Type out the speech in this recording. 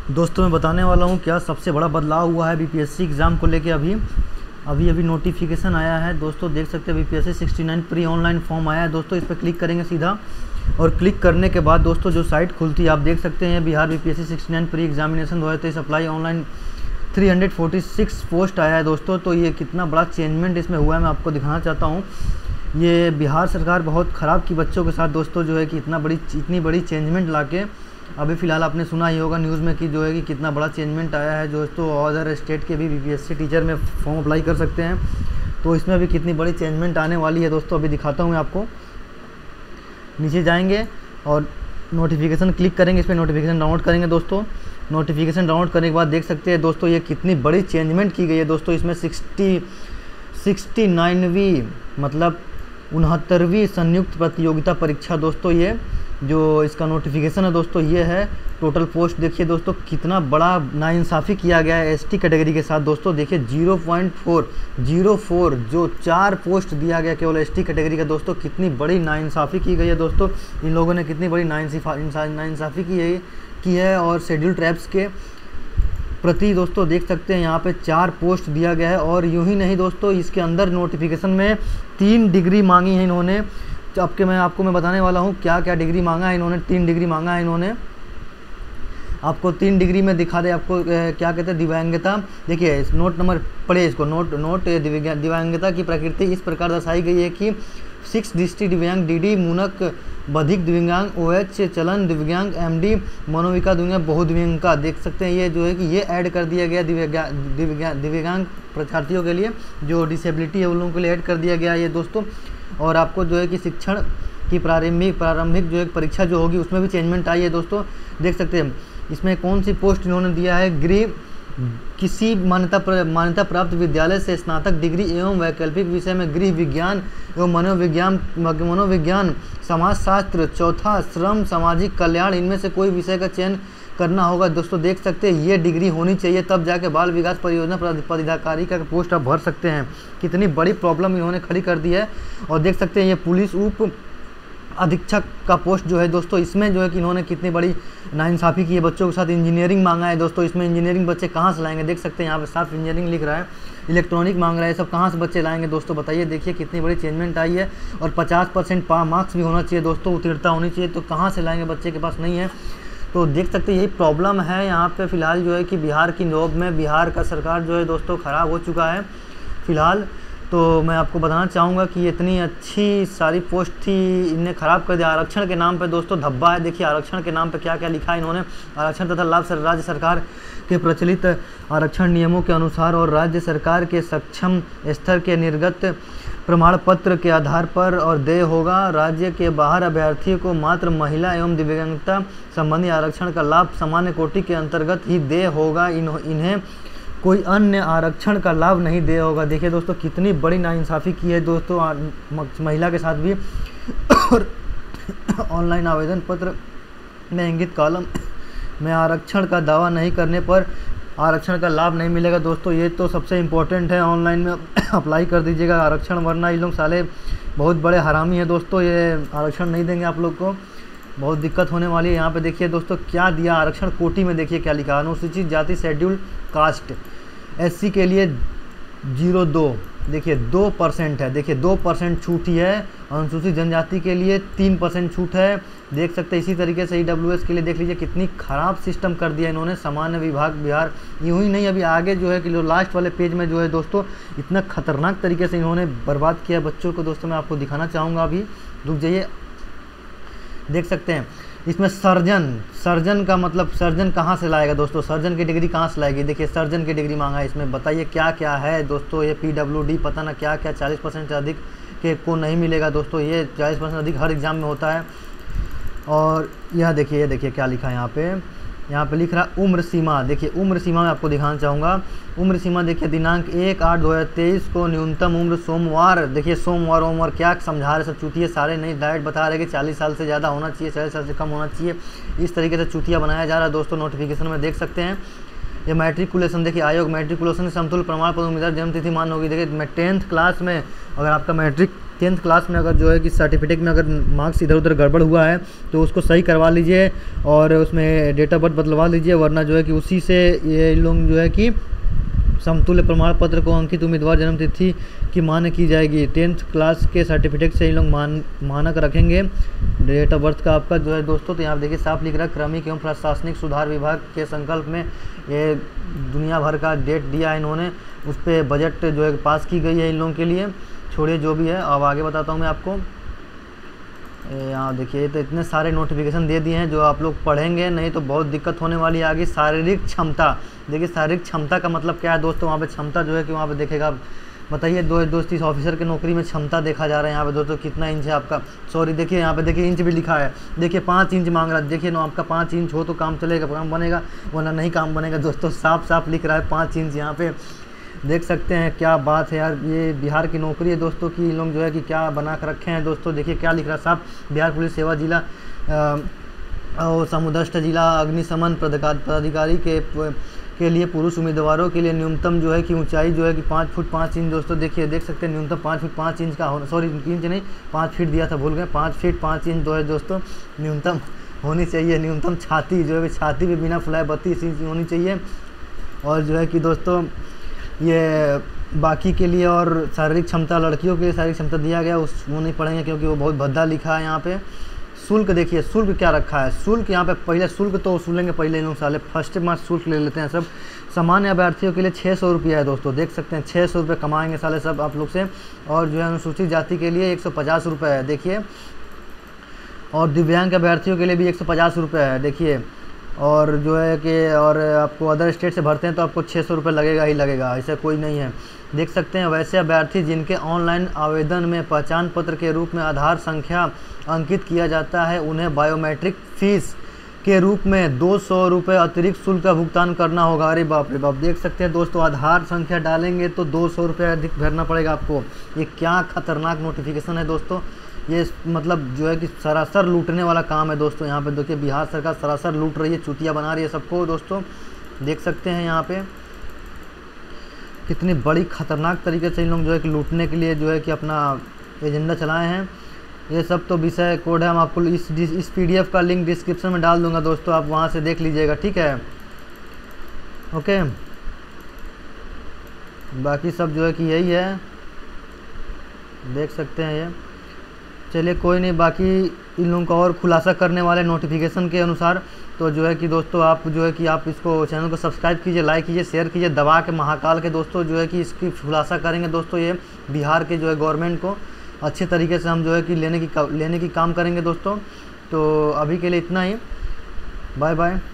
दोस्तों मैं बताने वाला हूँ क्या सबसे बड़ा बदलाव हुआ है बीपीएससी एग्ज़ाम को लेके। अभी नोटिफिकेशन आया है दोस्तों, देख सकते हैं बीपीएससी 69 प्री ऑनलाइन फॉर्म आया है दोस्तों। इस पर क्लिक करेंगे सीधा, और क्लिक करने के बाद दोस्तों जो साइट खुलती है आप देख सकते हैं, Bihar BPSC 69 pre examination 2023 apply online 346 post आया है दोस्तों। तो ये कितना बड़ा चेंजमेंट इसमें हुआ है मैं आपको दिखाना चाहता हूँ। ये बिहार सरकार बहुत ख़राब की बच्चों के साथ दोस्तों जो है कि इतनी बड़ी चेंजमेंट लाके अभी फ़िलहाल आपने सुना ही होगा न्यूज़ में कि जो है कि कितना बड़ा चेंजमेंट आया है दोस्तों। अदर स्टेट के भी बीपीएससी टीचर में फॉर्म अप्लाई कर सकते हैं, तो इसमें भी कितनी बड़ी चेंजमेंट आने वाली है दोस्तों अभी दिखाता हूँ मैं आपको। नीचे जाएंगे और नोटिफिकेशन क्लिक करेंगे, इस पर नोटिफिकेशन डाउनलोड करेंगे दोस्तों। नोटिफिकेशन डाउनलोड करने के बाद देख सकते हैं दोस्तों ये कितनी बड़ी चेंजमेंट की गई है दोस्तों। इसमें 69वीं मतलब 69वीं संयुक्त प्रतियोगिता परीक्षा दोस्तों, ये जो इसका नोटिफिकेशन है दोस्तों ये है। टोटल पोस्ट देखिए दोस्तों कितना बड़ा नाइंसाफ़ी किया गया है एसटी कैटेगरी के साथ दोस्तों। देखिए 0.404 जो 4 पोस्ट दिया गया केवल एसटी कैटेगरी का दोस्तों, कितनी बड़ी नाइंसाफ़ी की गई है दोस्तों। इन लोगों ने कितनी बड़ी नाइंसाफ़ी की है और शेड्यूल ट्राइब्स के प्रति दोस्तों देख सकते हैं यहाँ पे 4 पोस्ट दिया गया है। और यूँ ही नहीं दोस्तों, इसके अंदर नोटिफिकेशन में 3 डिग्री मांगी है इन्होंने। मैं आपको बताने वाला हूँ क्या क्या डिग्री मांगा है इन्होंने। 3 डिग्री मांगा है इन्होंने, आपको 3 डिग्री में दिखा दे आपको क्या कहते हैं दिव्यांगता। देखिए नोट नंबर पढ़े इसको, नोट दिव्यांगता की प्रकृति इस प्रकार दर्शाई गई है कि 6 दृष्टि दिव्यांग, डीडी मूनक बधिक दिव्यांग, ओएच चलन दिव्यांग, एमडी मनोविका दिव्यांग, बहुदिव्यांगा। देख सकते हैं ये जो है कि ये ऐड कर दिया गया दिव्यांग परीक्षार्थियों के लिए, जो डिसेबिलिटी है उन लोगों के लिए ऐड कर दिया गया ये दोस्तों। और आपको जो है कि शिक्षण की प्रारंभिक जो एक परीक्षा जो होगी उसमें भी चेंजमेंट आई है दोस्तों। देख सकते हैं इसमें कौन सी पोस्ट इन्होंने दिया है, किसी मान्यता प्राप्त विद्यालय से स्नातक डिग्री एवं वैकल्पिक विषय में गृह विज्ञान एवं मनोविज्ञान, समाजशास्त्र, चौथा श्रम सामाजिक कल्याण, इनमें से कोई विषय का चयन करना होगा दोस्तों। देख सकते हैं ये डिग्री होनी चाहिए तब जाके बाल विकास परियोजना पदाधिकारी का पोस्ट आप भर सकते हैं। कितनी बड़ी प्रॉब्लम इन्होंने खड़ी कर दी है। और देख सकते हैं ये पुलिस उप अधीक्षक का पोस्ट जो है दोस्तों, इसमें जो है कि इन्होंने कितनी बड़ी नाइंसाफ़ी की है बच्चों के साथ। इंजीनियरिंग मांगा है दोस्तों, इसमें इंजीनियरिंग बच्चे कहाँ से लाएंगे। देख सकते हैं यहाँ पे साफ इंजीनियरिंग लिख रहा है, इलेक्ट्रॉनिक मांग रहा है, सब कहाँ से बच्चे लाएंगे दोस्तों बताइए। देखिए कितनी बड़ी चेंजमेंट आई है। और 50% मार्क्स भी होना चाहिए दोस्तों, उत्तीर्णता होनी चाहिए, तो कहाँ से लाएंगे, बच्चे के पास नहीं है। तो देख सकते हैं यही प्रॉब्लम है यहाँ पे फ़िलहाल जो है कि बिहार की नौब में बिहार का सरकार जो है दोस्तों ख़राब हो चुका है फ़िलहाल। तो मैं आपको बताना चाहूँगा कि इतनी अच्छी सारी पोस्ट थी, इन्हें ख़राब कर दिया। आरक्षण के नाम पे दोस्तों धब्बा है। देखिए आरक्षण के नाम पे क्या क्या लिखा है इन्होंने। आरक्षण तथा लाभ राज्य सरकार के प्रचलित आरक्षण नियमों के अनुसार और राज्य सरकार के सक्षम स्तर के निर्गत प्रमाण पत्र के आधार पर और देय होगा। राज्य के बाहर अभ्यर्थियों को मात्र महिला एवं दिव्यांगता संबंधी आरक्षण का लाभ सामान्य कोटि के अंतर्गत ही देय होगा। इन्हें कोई अन्य आरक्षण का लाभ नहीं दे होगा। देखिए दोस्तों कितनी बड़ी नाइंसाफ़ी की है दोस्तों महिला के साथ भी। और ऑनलाइन आवेदन पत्र में इंगित कॉलम में आरक्षण का दावा नहीं करने पर आरक्षण का लाभ नहीं मिलेगा दोस्तों। ये तो सबसे इम्पोर्टेंट है, ऑनलाइन में अप्लाई कर दीजिएगा आरक्षण, वरना ये लोग साले बहुत बड़े हरामी हैं दोस्तों। ये आरक्षण नहीं देंगे आप लोग को, बहुत दिक्कत होने वाली है। यहाँ पे देखिए दोस्तों क्या दिया आरक्षण कोटि में, देखिए क्या लिखा, अनुसूचित जाति शेड्यूल कास्ट एससी के लिए 0.2, देखिए 2% है। देखिए 2% छूट ही है। अनुसूचित जनजाति के लिए 3% छूट है। देख सकते हैं इसी तरीके से ईडब्ल्यूएस के लिए देख लीजिए कितनी ख़राब सिस्टम कर दिया इन्होंने। सामान्य विभाग बिहार, यूँ ही नहीं अभी आगे जो है कि जो लास्ट वाले पेज में जो है दोस्तों इतना खतरनाक तरीके से इन्होंने बर्बाद किया बच्चों को दोस्तों। मैं आपको दिखाना चाहूँगा, अभी रुक जाइए। देख सकते हैं इसमें सर्जन का मतलब सर्जन कहाँ से लाएगा दोस्तों, सर्जन की डिग्री कहाँ से लाएगी। देखिए सर्जन की डिग्री मांगा है इसमें, बताइए क्या क्या है दोस्तों। ये पीडब्ल्यूडी पता ना क्या क्या 40% से अधिक के को नहीं मिलेगा दोस्तों। ये 40% अधिक हर एग्ज़ाम में होता है। और यह देखिए क्या लिखा है यहाँ पे लिख रहा उम्र सीमा। देखिए उम्र सीमा मैं आपको दिखाना चाहूँगा। उम्र सीमा देखिए दिनांक 1/8/2023 को न्यूनतम उम्र सोमवार, देखिए सोमवार क्या समझा रहे सब चूतिया सारे नहीं, डायरेक्ट बता रहे कि 40 साल से ज़्यादा होना चाहिए, 40 साल से कम होना चाहिए। इस तरीके से चूतिया बनाया जा रहा है दोस्तों। नोटिफिकेशन में देख सकते हैं ये मैट्रिकुलेशन, देखिए आयोग मैट्रिकुलेशन समतुल्य प्रमाण पत्र उम्मीदवार जन्म तिथि मान होगी। देखिए मैं 10th क्लास में अगर आपका मैट्रिक 10th क्लास में अगर जो है कि सर्टिफिकेट में अगर मार्क्स इधर उधर गड़बड़ हुआ है तो उसको सही करवा लीजिए और उसमें डेट ऑफ बर्थ बदलवा लीजिए, वरना जो है कि उसी से ये लोग जो है कि समतुल्य प्रमाण पत्र को अंकित उम्मीदवार जन्म तिथि की मान्य की जाएगी। 10th क्लास के सर्टिफिकेट से ये लोग मानक रखेंगे डेट ऑफ बर्थ का आपका जो है दोस्तों। तो यहाँ देखिए साफ लिख रहा है, क्रमिक एवं प्रशासनिक सुधार विभाग के संकल्प में ये दुनिया भर का डेट दिया है इन्होंने, उस पर बजट जो है पास की गई है इन लोगों के लिए। छोड़िए जो भी है, अब आगे बताता हूँ मैं आपको। यहाँ देखिए तो इतने सारे नोटिफिकेशन दे दिए हैं जो आप लोग पढ़ेंगे नहीं तो बहुत दिक्कत होने वाली है आगे। शारीरिक क्षमता, देखिए शारीरिक क्षमता का मतलब क्या है दोस्तों, वहाँ पे क्षमता जो है कि वहाँ पे देखेगा, बताइए दोस्त इस ऑफिसर की नौकरी में क्षमता देखा जा रहा है यहाँ पे दोस्तों, कितना इंच है आपका। सॉरी देखिए यहाँ पे देखिए इंच भी लिखा है, देखिए 5 इंच मांग रहा है। देखिए ना आपका 5 इंच हो तो काम चलेगा, काम बनेगा, वरना नहीं काम बनेगा दोस्तों। साफ साफ लिख रहा है 5 इंच यहाँ पे, देख सकते हैं। क्या बात है यार, ये बिहार की नौकरी है दोस्तों की लोग जो है कि क्या बना कर रखे हैं दोस्तों। देखिए क्या लिख रहा है साहब, बिहार पुलिस सेवा जिला और समुदष्ट जिला अग्निशमन पदाधिकारी के लिए पुरुष उम्मीदवारों के लिए न्यूनतम जो है कि ऊंचाई जो है कि 5 फुट 5 इंच दोस्तों। देखिए देख सकते हैं न्यूनतम 5 फुट 5 इंच का होना, सॉरी इंच नहीं 5 फीट दिया था, भूल गए, 5 फीट 5 इंच जो है दोस्तों न्यूनतम होनी चाहिए। न्यूनतम छाती जो है छाती भी बिना फुलाए 32 इंच होनी चाहिए। और जो है कि दोस्तों ये बाकी के लिए और शारीरिक क्षमता, लड़कियों के लिए शारीरिक क्षमता दिया गया, उस वो नहीं पढ़ेंगे क्योंकि वो बहुत भद्दा लिखा है यहाँ पे। शुल्क देखिए, शुल्क क्या रखा है, शुल्क यहाँ पे पहले शुल्क तो वसूलेंगे पहले इन लोग साले फर्स्ट मार्च शुल्क ले लेते हैं सब। सामान्य अभ्यर्थियों के लिए 600 रुपया है दोस्तों, देख सकते हैं 600 रुपये कमाएंगे साले सब आप लोग से। और जो है अनुसूचित जाति के लिए 150 रुपये है देखिए, और दिव्यांग अभ्यर्थियों के लिए भी 150 रुपये है देखिए। और जो है कि और आपको अदर स्टेट से भरते हैं तो आपको 600 रुपये लगेगा ही लगेगा, ऐसा कोई नहीं है, देख सकते हैं। वैसे अभ्यर्थी जिनके ऑनलाइन आवेदन में पहचान पत्र के रूप में आधार संख्या अंकित किया जाता है उन्हें बायोमेट्रिक फीस के रूप में 200 रुपये अतिरिक्त शुल्क का भुगतान करना होगा। अरे बाप रे बाप, देख सकते हैं दोस्तों, आधार संख्या डालेंगे तो 200 रुपये अधिक भरना पड़ेगा आपको। ये क्या खतरनाक नोटिफिकेशन है दोस्तों, ये मतलब जो है कि सरासर लूटने वाला काम है दोस्तों। यहाँ पे देखिए बिहार सरकार सरासर लूट रही है, चूतिया बना रही है सबको दोस्तों, देख सकते हैं यहाँ पे कितनी बड़ी खतरनाक तरीके से इन लोग जो है कि लूटने के लिए जो है कि अपना एजेंडा चलाए हैं। ये सब तो विषय कोड है, हम आपको इस PDF का लिंक डिस्क्रिप्शन में डाल दूंगा दोस्तों, आप वहाँ से देख लीजिएगा, ठीक है, ओके। बाकी सब जो है कि यही है, देख सकते हैं ये। चलिए कोई नहीं, बाकी इन लोगों का और खुलासा करने वाले नोटिफिकेशन के अनुसार तो जो है कि दोस्तों आप जो है कि आप इसको चैनल को सब्सक्राइब कीजिए, लाइक कीजिए, शेयर कीजिए दबा के महाकाल के दोस्तों, जो है कि इसकी खुलासा करेंगे दोस्तों। ये बिहार के जो है गवर्नमेंट को अच्छे तरीके से हम जो है कि लेने की काम करेंगे दोस्तों। तो अभी के लिए इतना ही, बाय बाय।